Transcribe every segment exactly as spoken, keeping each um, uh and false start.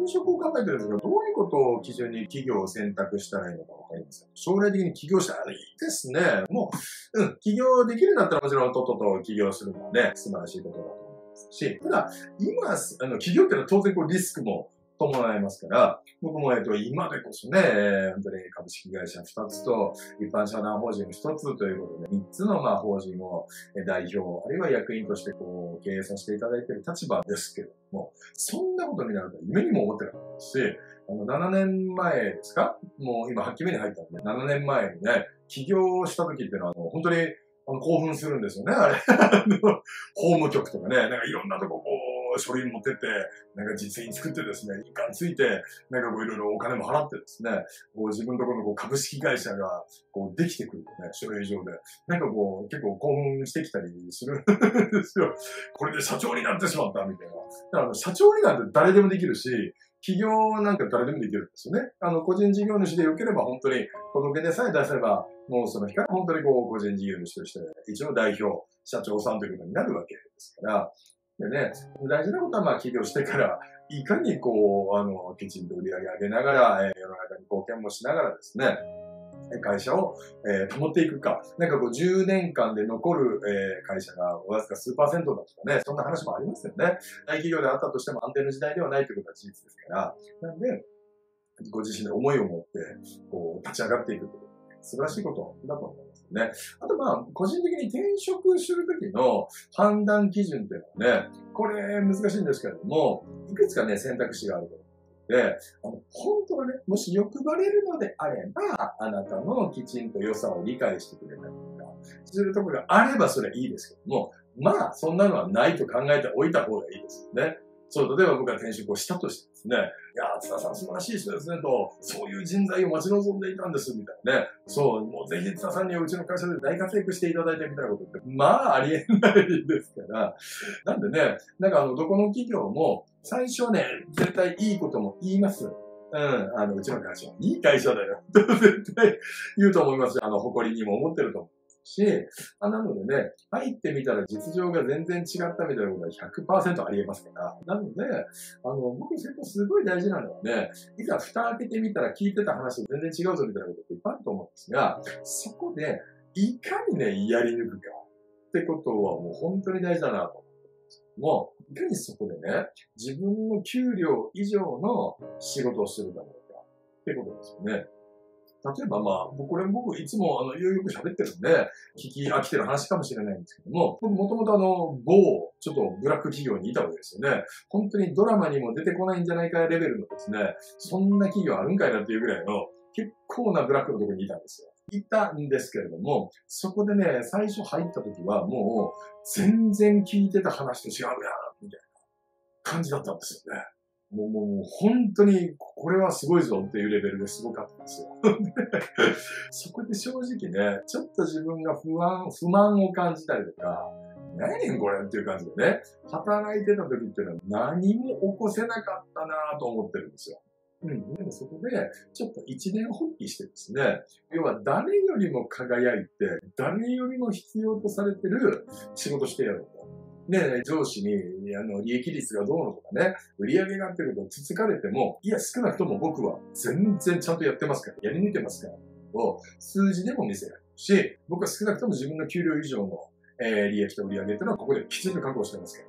職を考えてるんですけど、どういうことを基準に企業を選択したらいいのかわかりません。将来的に起業したらいいですね。もう、うん、起業できるんだったらもちろんとっとと起業するのはね、素晴らしいことだと思いますし、ただ、今、あの、起業っていうのは当然こうリスクも伴いますから、僕も、えっと、今でこそね、本当に株式会社ふたつと、一般社団法人ひとつということで、みっつの、まあ、法人を代表、あるいは役員としてこう、経営させていただいている立場ですけれども、そんなことになると夢にも思ってなかったですし、あの、ななねんまえですか？もう今はちきめに入ったんで、ななねんまえにね、起業した時っていうのは、あの、本当に、あの、興奮するんですよね、あれ。法務局とかね、なんかいろんなとここう、書類持ってって、なんか実印作ってですね、印鑑ついて、なんかこういろいろお金も払ってですね、こう自分のところのこう株式会社がこうできてくるとね、書類上で。なんかこう結構興奮してきたりするんですよ。これで社長になってしまったみたいな。だから社長になんて誰でもできるし、起業なんか誰でもできるんですよね。あの、個人事業主で良ければ本当に届け出さえ出せば、もうその日から本当にこう個人事業主として一応代表、社長さんということになるわけですから、でね、大事なことはまあ起業してから、いかにこう、あの、きちんと売り上げ上げながら、えー、世の中に貢献もしながらですね、会社を、えー、保っていくか。なんかこうじゅうねんかんで残る、えー、会社がわずか数パーセントだとかね、そんな話もありますよね。大企業であったとしても安定の時代ではないということは事実ですから。なんで、ご自身で思いを持って、こう、立ち上がっていくという。素晴らしいことだと思いますね。あとまあ、個人的に転職するときの判断基準っていうのはね、これ難しいんですけれども、いくつかね、選択肢があると思うので、あの、本当はね、もし欲張れるのであれば、あなたのきちんと良さを理解してくれたりとか、するところがあればそれはいいですけども、まあ、そんなのはないと考えておいた方がいいですよね。そう、例えば僕が転職をしたとしてですね、いやー、津田さん素晴らしい人ですねと、そういう人材を待ち望んでいたんです、みたいなね。そう、もうぜひ津田さんにはうちの会社で大活躍していただいてみたいなことって、まあ、ありえないですから。なんでね、なんかあの、どこの企業も、最初はね、絶対いいことも言います。うん、あの、うちの会社は。いい会社だよ。絶対言うと思います。あの、誇りにも思ってると思う。し、あなのでね、入ってみたら実情が全然違ったみたいなことは ひゃくパーセント ありえますから。なので、あの、僕それとすごい大事なのはね、いざ蓋開けてみたら聞いてた話と全然違うぞみたいなことっていっぱいあると思うんですが、そこで、いかにね、やり抜くかってことはもう本当に大事だなと思ってるんですけども、いかにそこでね、自分の給料以上の仕事をするかどうかってことですよね。例えばまあ、これ僕いつもあの、よく喋ってるんで、聞き飽きてる話かもしれないんですけども、僕もともとあの、某、ちょっとブラック企業にいたわけですよね。本当にドラマにも出てこないんじゃないかレベルのですね、そんな企業あるんかいなっていうぐらいの、結構なブラックのところにいたんですよ。いたんですけれども、そこでね、最初入った時はもう、全然聞いてた話と違うやん、みたいな感じだったんですよね。もう、もう、もう本当に、これはすごいぞっていうレベルですごかったんですよ。そこで正直ね、ちょっと自分が不安、不満を感じたりとか、何やねんこれっていう感じでね、働いてた時っていうのは何も起こせなかったなと思ってるんですよ。うん。でもそこで、ちょっと一年発起してですね、要は誰よりも輝いて、誰よりも必要とされてる仕事してやろうと。ね、上司に、あの、利益率がどうのとかね、売り上げがっていうことをつつかれても、いや、少なくとも僕は全然ちゃんとやってますから、やり抜いてますから、を数字でも見せられるし、僕は少なくとも自分の給料以上の、えー、利益と売り上げっていうのはここできちんと確保してますから、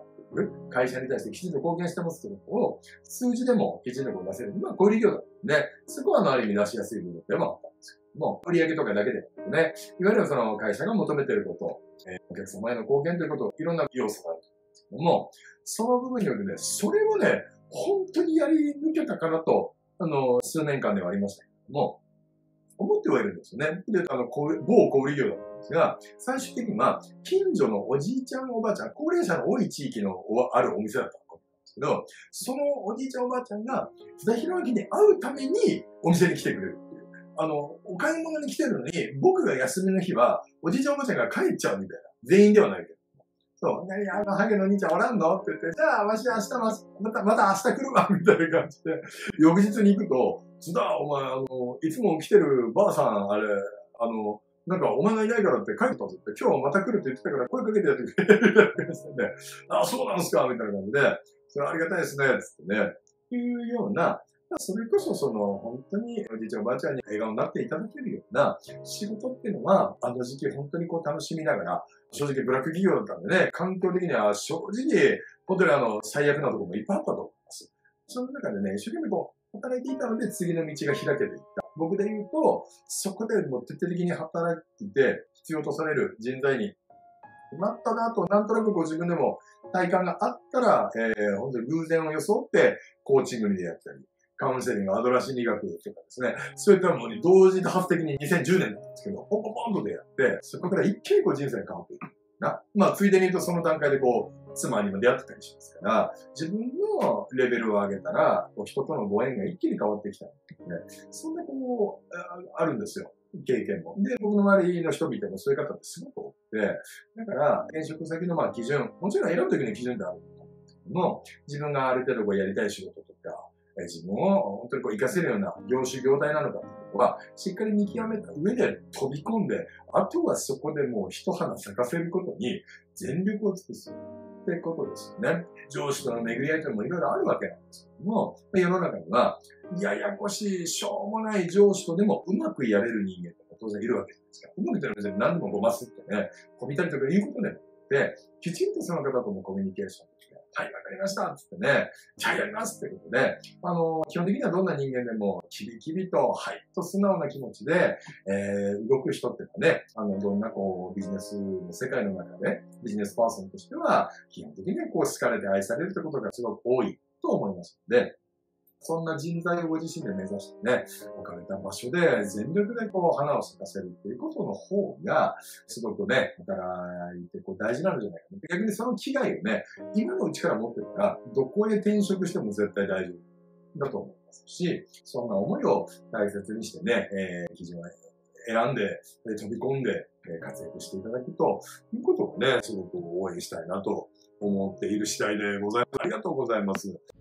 会社に対してきちんと貢献してますってことを、数字でもきちんと出せる。まあ、小売業だったんで、そこはあの、ある意味出しやすい部分でもあったんですけども、売り上げとかだけでなくね、いわゆるその会社が求めていること、えー、お客様への貢献ということ、いろんな要素があると思うんですけども、その部分によってね、それをね、本当にやり抜けたかなと、あの、数年間ではありましたけども、思ってはいるんですよね。で、あの、某小売業だったんですが、最終的には、近所のおじいちゃんおばあちゃん、高齢者の多い地域のあるお店だったんですけど、そのおじいちゃんおばあちゃんが、津田弘明に会うためにお店に来てくれるっていう。あの、お買い物に来てるのに、僕が休みの日は、おじいちゃんおばあちゃんが帰っちゃうみたいな。全員ではないけど。そう。何、あの、ハゲの兄ちゃんおらんのって言って、じゃあ、わし明日ま、また、また明日来るわ、みたいな感じで、翌日に行くと、津田、お前、あの、いつも来てるばあさん、あれ、あの、なんか、お前がいないからって帰ったぞって、今日また来るって言ってたから声かけてやってくれるみたいな感じで、あ、そうなんすかみたいな感じで、それありがたいですね、つってね。 いうような、それこそその本当におじいちゃんおばあちゃんに笑顔になっていただけるような仕事っていうのは、あの時期本当にこう楽しみながら、正直ブラック企業だったんでね、環境的には正直、本当にあの最悪なところもいっぱいあったと思います。その中でね、一生懸命こう働いていたので次の道が開けていった。僕で言うと、そこでもう徹底的に働いて必要とされる人材になったなと、なんとなくご自分でも体感があったら、えー、本当に偶然を装ってコーチングに出会ったり、カウンセリング、アドラー心理学とかですね、そういったものに同時多発的ににせんじゅうねんなんですけど、ポンポンポンと出会って、そこから一気にこう人生が変わっていく。な。まあ、ついでに言うとその段階でこう、妻にも出会ってたりしますから、自分のレベルを上げたら、こう人とのご縁が一気に変わってきた、ね。そんなこう、あるんですよ。経験も。で、僕の周りの人々もそういう方ってすごく多くて、だから、転職先のまあ基準、もちろん選ぶときの基準ってあると思うんですけども、自分がある程度こうやりたい仕事とか、自分を本当にこう活かせるような業種業態なのかというのは、しっかり見極めた上で飛び込んで、あとはそこでもう一花咲かせることに全力を尽くすってことですよね。上司との巡り合いというのもいろいろあるわけなんですけども、世の中には、ややこしい、しょうもない上司とでもうまくやれる人間って当然いるわけじゃないですか。うまくいったら別に何でもごますってね、こびたりとかいうことでなくて、きちんとその方ともコミュニケーションして、はい、わかりましたつってね、じゃあやりますってことで、あの、基本的にはどんな人間でも、キビキビと、はいと素直な気持ちで、えー、動く人っていうのはね、あの、どんなこう、ビジネスの世界の中で、ビジネスパーソンとしては、基本的にはこう、好かれて愛されるってことがすごく多いと思いますので、そんな人材をご自身で目指してね、置かれた場所で全力でこう花を咲かせるっていうことの方が、すごくね、働いてこう大事なんじゃないかな。逆にその機会をね、今のうちから持ってたら、どこへ転職しても絶対大丈夫だと思いますし、そんな思いを大切にしてね、えー、基準を選んで、飛び込んで活躍していただくということをね、すごく応援したいなと思っている次第でございます。ありがとうございます。